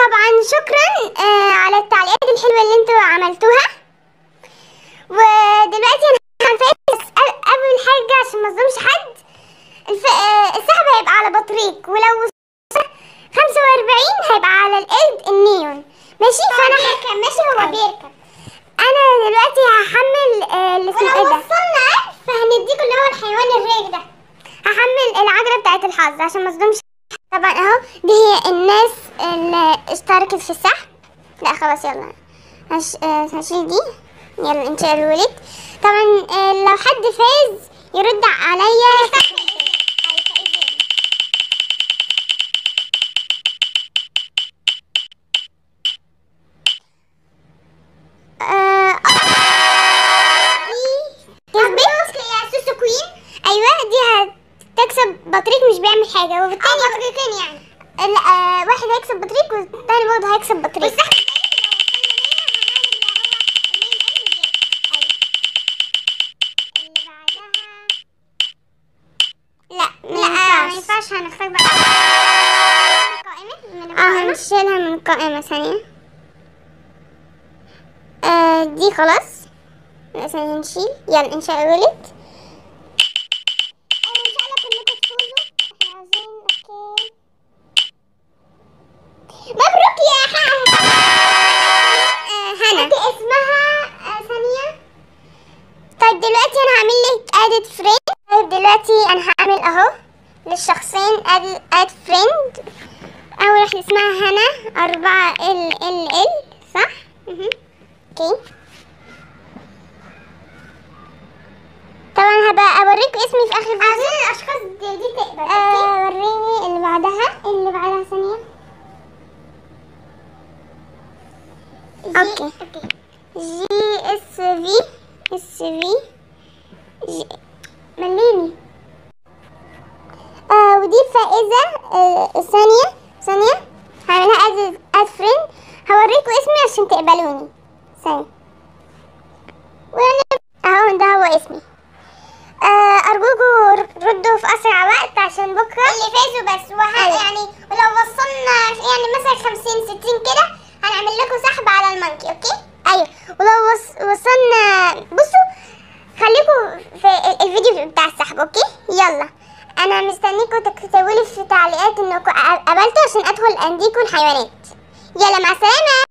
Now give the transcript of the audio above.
طبعا شكرا على التعليقات الحلوة اللي انتوا عملتوها. ودلوقتي انا هنفاجئ قبل حاجة عشان ما اظلمش حد. السحب هيبقى على بطريق، ولو 45 هيبقى على القرد النيون. ماشي؟ فانا ماشي هو بيركب. انا دلوقتي هحمل اللي اسمه ايه ده، ولو وصلنا 1000 فهنديكوا اللي هو الحيوان الرايق ده. هحمل العجلة بتاعت الحظ عشان ما اظلمش. طبعا اهو دي هي الناس اللي اشتركت في السحب. لا خلاص يلا هشيل دي. يلا انشاء الولد. طبعا لو حد فاز يرد عليا. ايوه دي هتكسب بطريق مش بيعمل حاجه، والتاني بطريقين يعني. لا واحد هيكسب بطريق والتاني برضه هيكسب بطريق. لا ما ينفعش. هنختار بقى القائمة. هنشيلها من القائمة ثانية. دي خلاص. ثانية نشيل. يلا انشاء الولد. ان شاء الله كلكم تفوزوا. احنا عايزين اوكي. مبروك يا هنا. اسمها ثانية. طيب دلوقتي انا هعمل لك ادد فريند. طيب دلوقتي انا هعمل اهو للشخصين اد فريند. اول واحدة اسمها هنا 4LLL صح؟ اوكي. طبعا هبقى اوريكم اسمي في اخر الفيديو عشان الاشخاص دي تقبل. وريني اللي بعدها ثانية. اوكي GSV مليني. ودي الفائزة ثانية هعملها اد فريند. هوريكم اسمي عشان تقبلوني ثانية. اهو ده هو اسمي. ارجوكوا ردوا في اسرع وقت عشان بكره اللي فازوا بس. يعني ولو وصلنا يعني مثلا 50-60 كده هنعمل لكم سحب على المونكي. اوكي. ايوه ولو وصلنا بصوا خليكم في الفيديو بتاع السحب. اوكي يلا انا مستنيكم تكتبوا لي في التعليقات انكم قبلتوا عشان ادخل انديكوا الحيوانات. يلا مع السلامه.